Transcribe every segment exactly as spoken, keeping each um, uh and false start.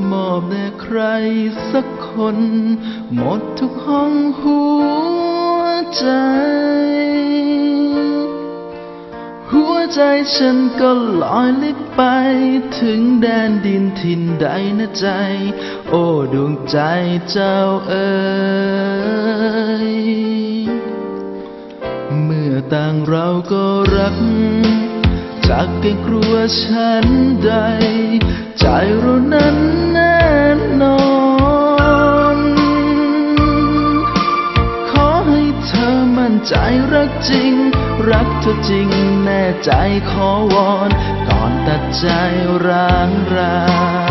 มอบแด่ใครสักคนหมดทุกห้องหัวใจหัวใจฉันก็ลอยลิบไปถึงแดนดินถิ่นใดนะใจโอ้ดวงใจเจ้าเอ๋ยเมื่อต่างเราก็รักจากเกรงกลัวฉันใดใจเรานั้นแน่นอนขอให้เธอมั่นใจรักจริงรักเธอจริงแน่ใจขอวอนก่อนตัดใจร้างรา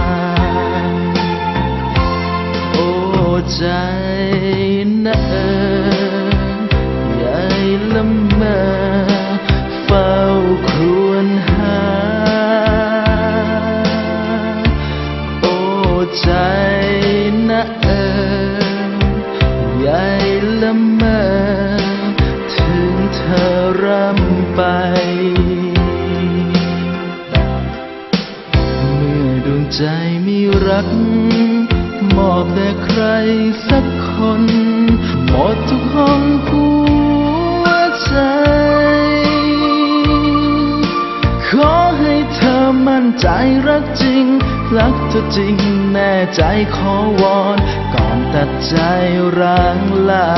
โอ้ใจนะเอ๋ยใหญ่ละเมอเฝ้าครวญหาโอ้ใจนะเอ๋ยใหญ่ละเมอถึงเธอร่ำไปเมื่อดวงใจมีรักมอบแด่ใครสักคนหมดทุกห้องหัวใจขอให้เธอมั่นใจรักจริงรักเธอจริงแน่ใจขอวอนก่อนตัดใจร้างลา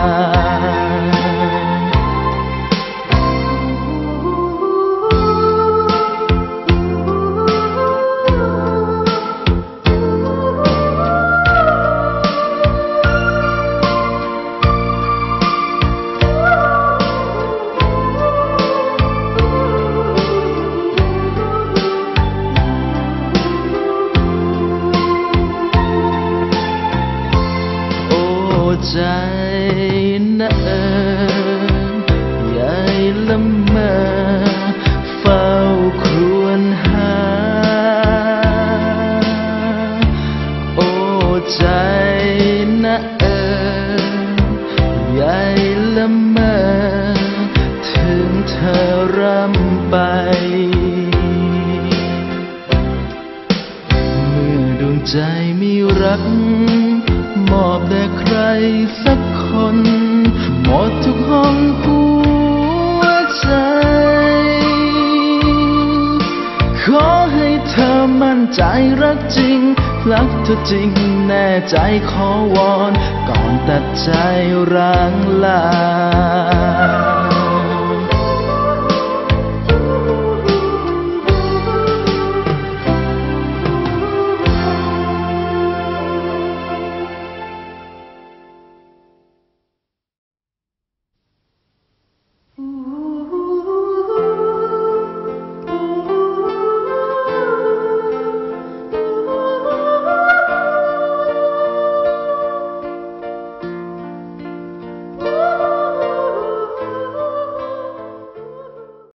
ใจนะเอ๋ยใหญ่ละเมอเฝ้าครวญหาโอ้ใจนะเอ๋ยใหญ่ละเมอถึงเธอร่ำไปเมื่อดวงใจมีรักมอบแด่ใครสักคนหมดทุกห้องหัวใจขอให้เธอมั่นใจรักจริงรักเธอจริงแน่ใจขอวอนก่อนตัดใจร้างลา